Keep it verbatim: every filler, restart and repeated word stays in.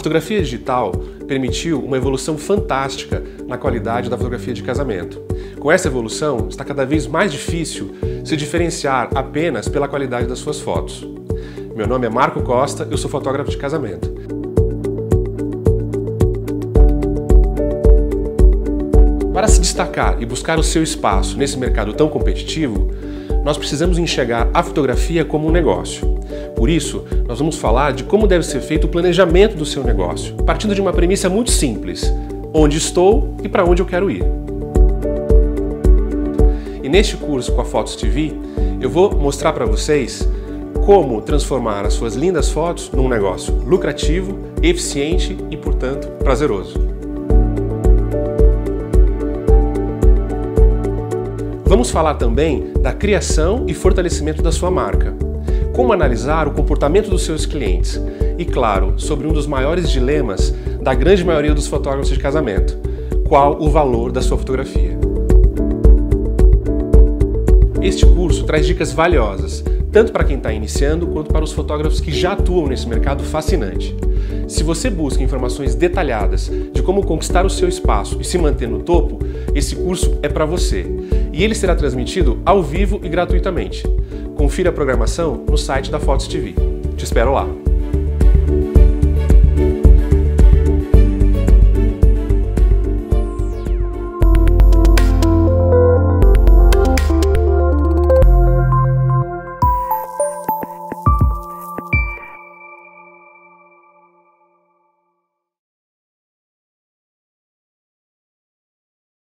A fotografia digital permitiu uma evolução fantástica na qualidade da fotografia de casamento. Com essa evolução, está cada vez mais difícil se diferenciar apenas pela qualidade das suas fotos. Meu nome é Marco Costa, eu sou fotógrafo de casamento. Para se destacar e buscar o seu espaço nesse mercado tão competitivo, nós precisamos enxergar a fotografia como um negócio. Por isso, nós vamos falar de como deve ser feito o planejamento do seu negócio, partindo de uma premissa muito simples: onde estou e para onde eu quero ir. E neste curso com a Fotos T V, eu vou mostrar para vocês como transformar as suas lindas fotos num negócio lucrativo, eficiente e, portanto, prazeroso. Vamos falar também da criação e fortalecimento da sua marca, como analisar o comportamento dos seus clientes e, claro, sobre um dos maiores dilemas da grande maioria dos fotógrafos de casamento: qual o valor da sua fotografia. Este curso traz dicas valiosas, tanto para quem está iniciando quanto para os fotógrafos que já atuam nesse mercado fascinante. Se você busca informações detalhadas de como conquistar o seu espaço e se manter no topo, esse curso é para você. E ele será transmitido ao vivo e gratuitamente. Confira a programação no site da Fotos T V. Te espero lá!